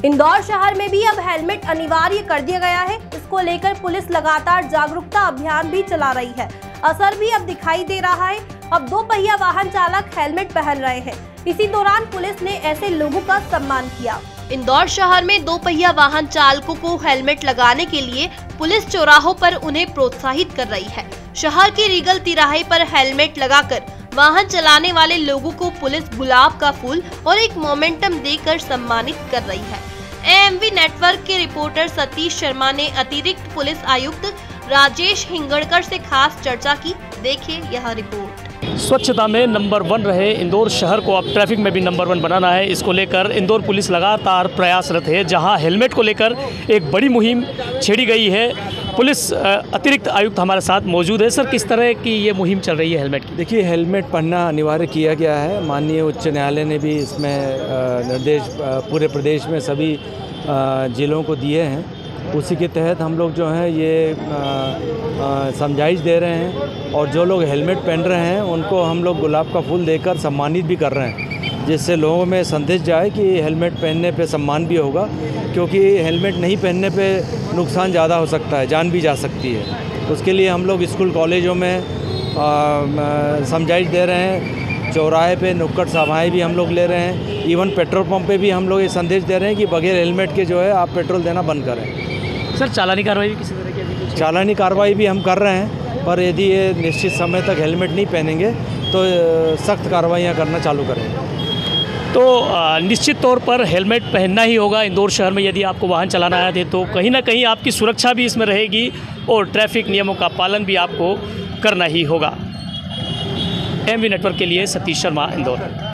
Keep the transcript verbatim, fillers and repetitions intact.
इंदौर शहर में भी अब हेलमेट अनिवार्य कर दिया गया है। इसको लेकर पुलिस लगातार जागरूकता अभियान भी चला रही है। असर भी अब दिखाई दे रहा है। अब दो पहिया वाहन चालक हेलमेट पहन रहे हैं। इसी दौरान पुलिस ने ऐसे लोगों का सम्मान किया। इंदौर शहर में दो पहिया वाहन चालकों को हेलमेट लगाने के लिए पुलिस चौराहों पर उन्हें प्रोत्साहित कर रही है। शहर के रीगल तिराहे पर हेलमेट लगाकर वाहन चलाने वाले लोगों को पुलिस गुलाब का फूल और एक मोमेंटम देकर सम्मानित कर रही है। एएमवी नेटवर्क के रिपोर्टर सतीश शर्मा ने अतिरिक्त पुलिस आयुक्त राजेश हिंगड़कर से खास चर्चा की। देखिए यह रिपोर्ट। स्वच्छता में नंबर वन रहे इंदौर शहर को अब ट्रैफिक में भी नंबर वन बनाना है। इसको लेकर इंदौर पुलिस लगातार प्रयासरत है। जहां हेलमेट को लेकर एक बड़ी मुहिम छेड़ी गई है। पुलिस अतिरिक्त आयुक्त हमारे साथ मौजूद है। सर, किस तरह की ये मुहिम चल रही है हेलमेट की? देखिए, हेलमेट पहनना अनिवार्य किया गया है। माननीय उच्च न्यायालय ने भी इसमें निर्देश पूरे प्रदेश में सभी जिलों को दिए हैं। उसी के तहत हम लोग जो हैं ये समझाइश दे रहे हैं और जो लोग हेलमेट पहन रहे हैं उनको हम लोग गुलाब का फूल देकर सम्मानित भी कर रहे हैं, जिससे लोगों में संदेश जाए कि हेलमेट पहनने पे सम्मान भी होगा, क्योंकि हेलमेट नहीं पहनने पे नुकसान ज़्यादा हो सकता है, जान भी जा सकती है। उसके लिए हम लोग स्कूल कॉलेजों में समझाइश दे रहे हैं, चौराहे पे नुक्कड़ सभाएँ भी हम लोग ले रहे हैं। इवन पेट्रोल पंप पे भी हम लोग ये संदेश दे रहे हैं कि बगैर हेलमेट के जो है आप पेट्रोल देना बंद करें। सर, चालानी कार्रवाई भी किसी तरह की अभी चालानी कार्रवाई भी हम कर रहे हैं, पर यदि ये निश्चित समय तक हेलमेट नहीं पहनेंगे तो सख्त कार्रवाइयाँ करना चालू करेंगे। तो निश्चित तौर पर हेलमेट पहनना ही होगा इंदौर शहर में। यदि आपको वाहन चलाना है तो कहीं ना कहीं आपकी सुरक्षा भी इसमें रहेगी और ट्रैफिक नियमों का पालन भी आपको करना ही होगा। एएमवी नेटवर्क के लिए सतीश शर्मा, इंदौर।